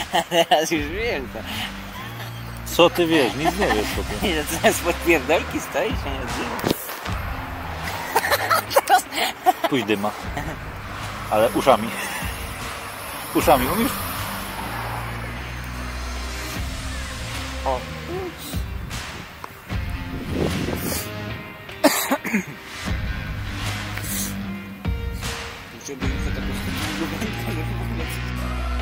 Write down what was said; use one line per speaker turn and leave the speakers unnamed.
Teraz już wiem to.
Co ty wiesz? Nic nie wiesz po tym.
Nie, to jest podpierdolki stoi, się nie odzywa.
Pójdź dyma. Ale uszami. Uszami, umiesz?
O. Żeby im to taką